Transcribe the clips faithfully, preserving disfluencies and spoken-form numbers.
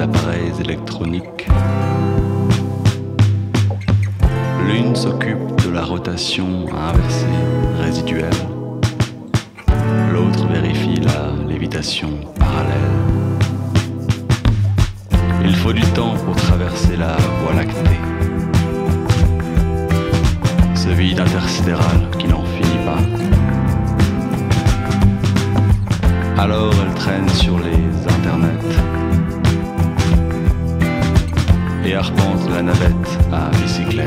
appareils électroniques. L'une s'occupe de la rotation inversée résiduelle, l'autre vérifie la lévitation parallèle. Il faut du temps pour traverser la Voie lactée, ce vide intersidéral qui n'en finit pas. Alors elle traîne sur les internets et arpente la navette à bicyclette.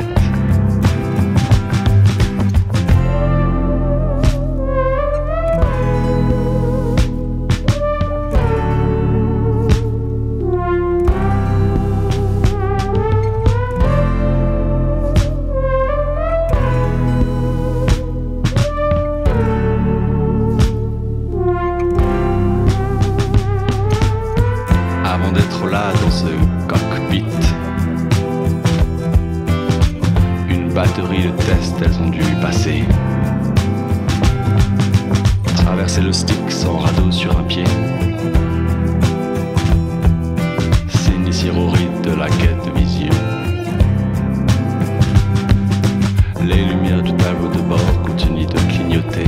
Avant d'être là dans ce cockpit, une batterie de tests elles ont dû passer. Traverser le stick sans radeau sur un pied, s'initier au rite de la quête de vision. Les lumières du tableau de bord continuent de clignoter,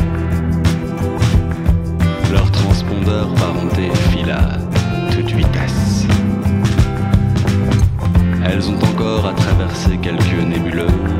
leur transpondeur parenté file à toute vitesse. Elles ont encore à traverser quelques nébuleuses,